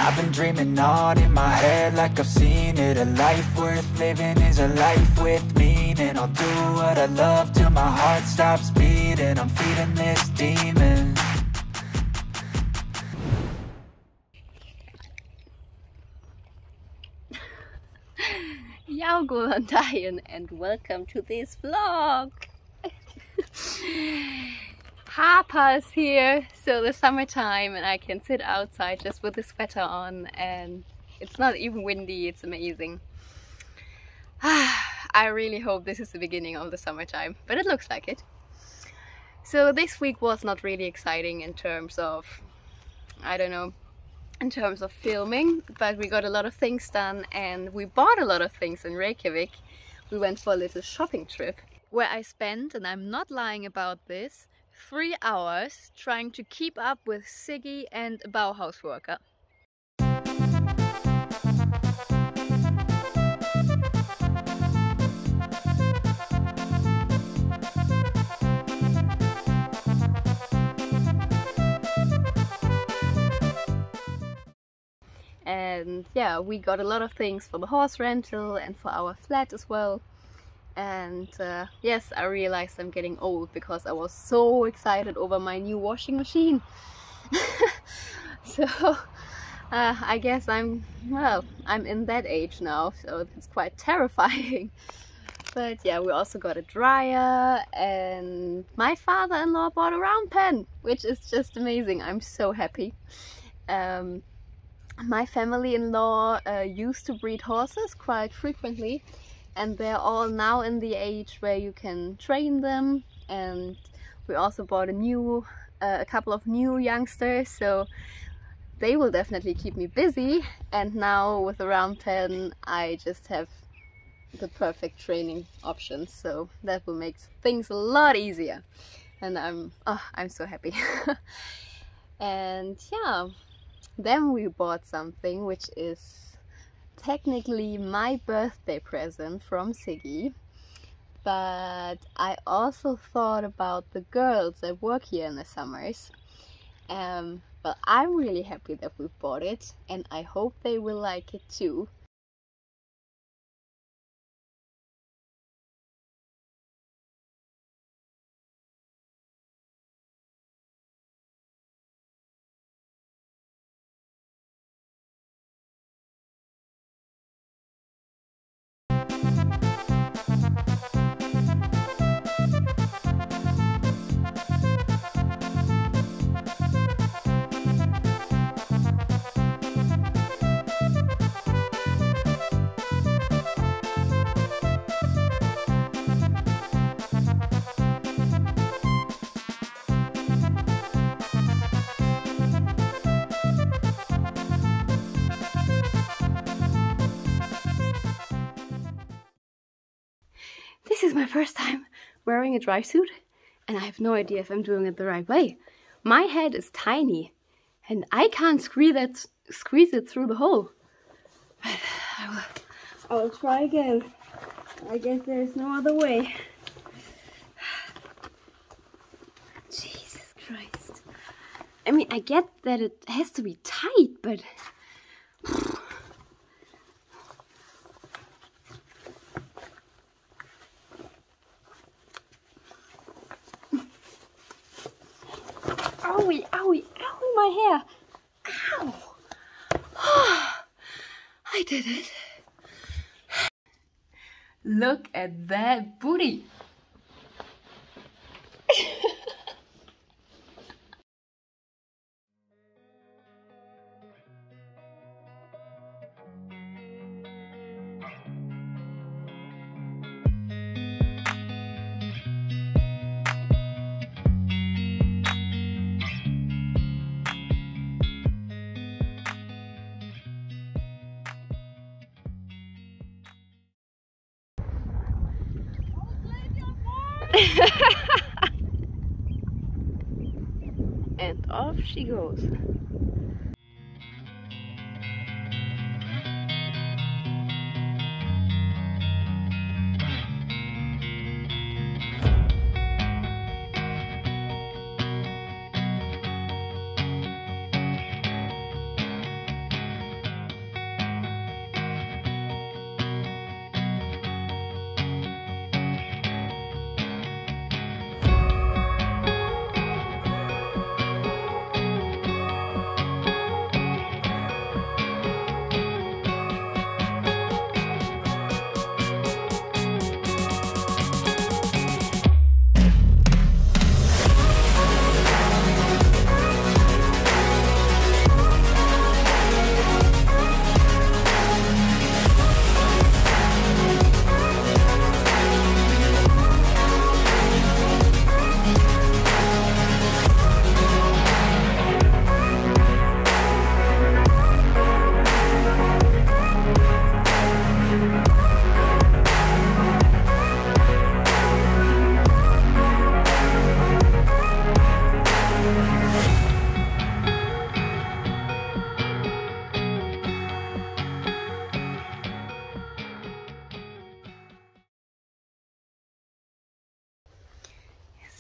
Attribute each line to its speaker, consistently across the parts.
Speaker 1: I've been dreaming on in my head like I've seen it. A life worth living is a life with meaning. I'll do what I love till my heart stops beating. I'm feeding this demon.
Speaker 2: Yo, Golandayan, and welcome to this vlog. Harper's here, so the summertime, and I can sit outside just with the sweater on, and it's not even windy. It's amazing. I really hope this is the beginning of the summertime, but it looks like it. So this week was not really exciting in terms of, I don't know, in terms of filming, but we got a lot of things done and we bought a lot of things in Reykjavik. We went for a little shopping trip where I spent, and I'm not lying about this, 3 hours trying to keep up with Siggy and a Bauhaus worker. And yeah, we got a lot of things for the horse rental and for our flat as well. And yes, I realized I'm getting old because I was so excited over my new washing machine. So I guess I'm in that age now, so it's quite terrifying. But yeah, we also got a dryer, and my father-in-law bought a round pen, which is just amazing. I'm so happy. My family-in-law used to breed horses quite frequently, and they're all now in the age where you can train them. And we also bought a couple of new youngsters, so they will definitely keep me busy. And now with the round pen, I just have the perfect training options, so that will make things a lot easier. And I'm so happy. And yeah. Then we bought something which is technically my birthday present from Siggy, but I also thought about the girls that work here in the summers. But I'm really happy that we bought it, and I hope they will like it too. This is my first time wearing a dry suit, and I have no idea if I'm doing it the right way. My head is tiny and I can't squeeze it through the hole. But I will try again. I guess there's no other way. Jesus Christ. I mean, I get that it has to be tight, but owie, owie, owie, my hair. Ow. I did it. Look at that booty. And off she goes.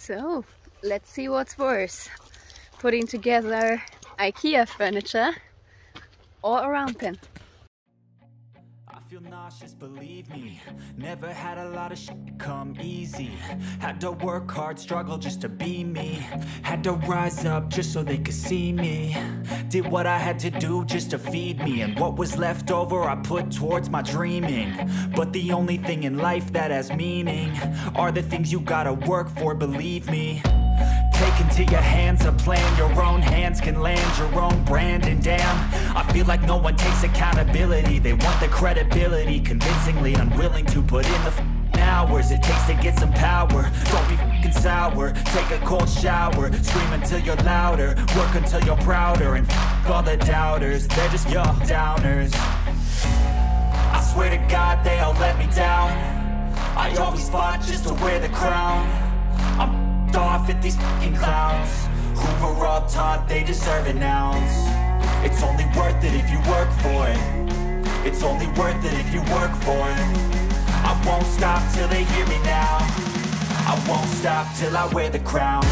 Speaker 2: So let's see what's worse, putting together IKEA furniture or a round pen.
Speaker 1: I feel nauseous, believe me. Never had a lot of shit come easy. Had to work hard, struggle just to be me. Had to rise up just so they could see me. Did what I had to do just to feed me. And what was left over I put towards my dreaming. But the only thing in life that has meaning are the things you gotta work for, believe me. Take into your hands a plan, your own hands can land your own brand. And damn, I feel like no one takes accountability. They want the credibility, convincingly unwilling to put in the hours it takes to get some power. Don't be f***ing sour, take a cold shower. Scream until you're louder, work until you're prouder. And f*** all the doubters, they're just your downers. I swear to God they all let me down. I always fought just to wear the crown. I'm off at these fucking clowns who were all taught they deserve an ounce. It's only worth it if you work for it. It's only worth it if you work for it. I won't stop till they hear me now. I won't stop till I wear the crown.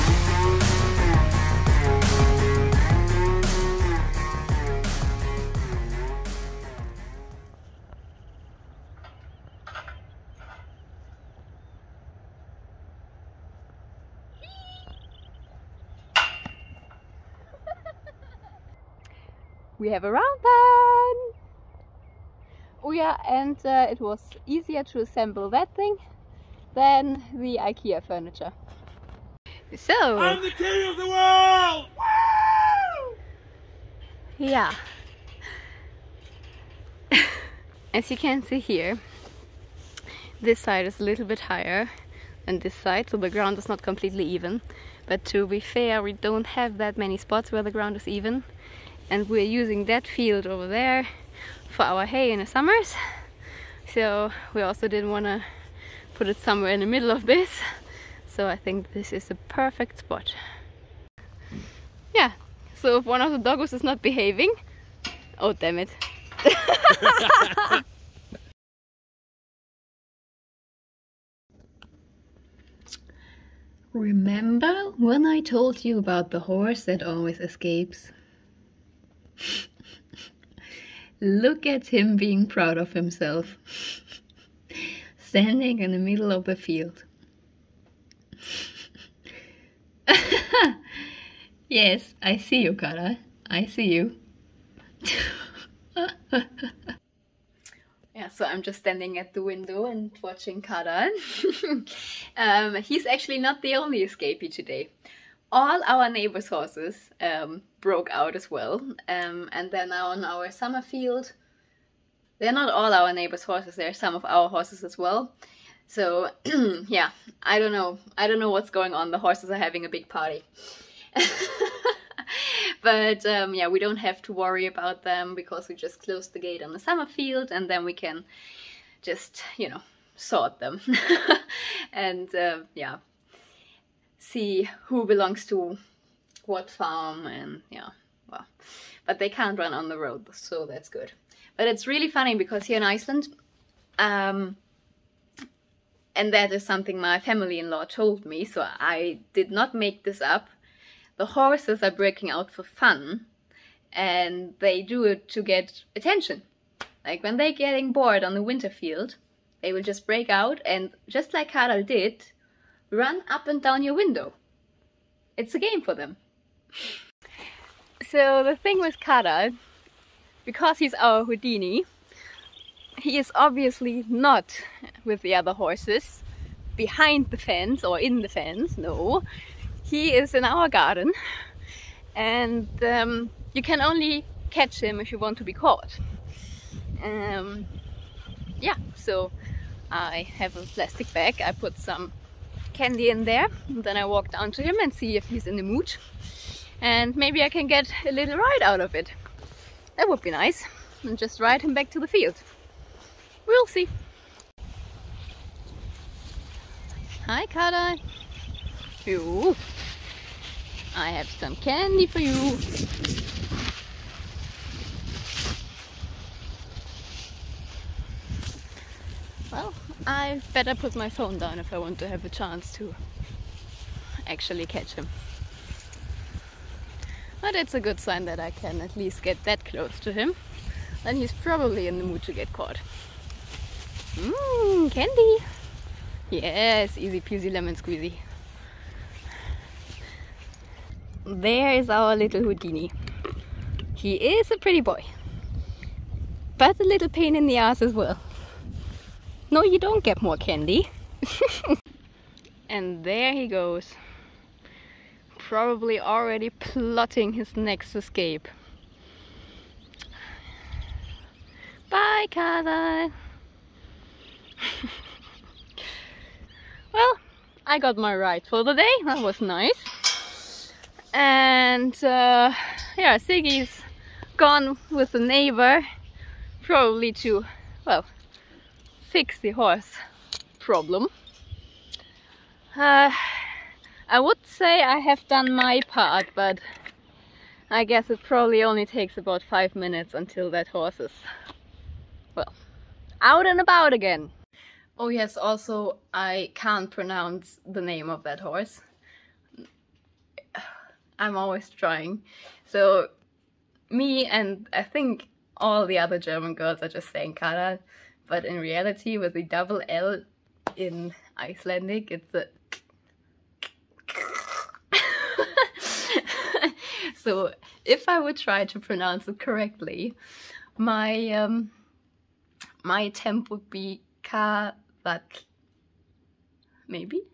Speaker 2: We have a round pen! Oh yeah, and it was easier to assemble that thing than the IKEA furniture. So,
Speaker 3: I'm the king of the world! Woo!
Speaker 2: Yeah. As you can see here, this side is a little bit higher than this side, so the ground is not completely even. But to be fair, we don't have that many spots where the ground is even. And we're using that field over there for our hay in the summers. So we also didn't want to put it somewhere in the middle of this. So I think this is a perfect spot. Yeah, so if one of the doggos is not behaving... Oh, damn it. Remember when I told you about the horse that always escapes? Look at him being proud of himself, standing in the middle of the field. Yes, I see you, Kara. I see you. Yeah, so I'm just standing at the window and watching Kara. He's actually not the only escapee today. All our neighbors' horses broke out as well, and they're now on our summer field. They're not all our neighbors' horses, they're some of our horses as well. So yeah, I don't know what's going on. The horses are having a big party. But yeah, we don't have to worry about them because we just closed the gate on the summer field, and then we can just, you know, sort them. And yeah, see who belongs to what farm, and yeah, well, but they can't run on the road, so that's good. But it's really funny because here in Iceland, and that is something my family-in-law told me, so I did not make this up. The horses are breaking out for fun, and they do it to get attention. Like when they're getting bored on the winter field, they will just break out and, just like Karel did, run up and down your window. It's a game for them. So the thing with Karel, because he's our Houdini, he is obviously not with the other horses behind the fence or in the fence, no. He is in our garden, and you can only catch him if you want to be caught. Yeah, so I have a plastic bag, I put some candy in there, and then I walk down to him and see if he's in the mood, and maybe I can get a little ride out of it. That would be nice, and just ride him back to the field. We'll see. Hi, Kada. Ooh, I have some candy for you. Well, I better put my phone down if I want to have a chance to actually catch him. But it's a good sign that I can at least get that close to him. Then he's probably in the mood to get caught. Mmm, candy! Yes, easy peasy lemon squeezy. There is our little Houdini. He is a pretty boy, but a little pain in the ass as well. No, you don't get more candy. And there he goes. Probably already plotting his next escape. Bye, Carla. Well, I got my ride for the day. That was nice. And yeah, Siggy's gone with the neighbor, probably to, well, fix the horse problem. I would say I have done my part, but I guess it probably only takes about 5 minutes until that horse is, well, out and about again. Oh yes, also I can't pronounce the name of that horse. I'm always trying. So me and I think all the other German girls are just saying Kara, but in reality with the double L in Icelandic it's a so if I would try to pronounce it correctly, my my attempt would be Kavak. Maybe?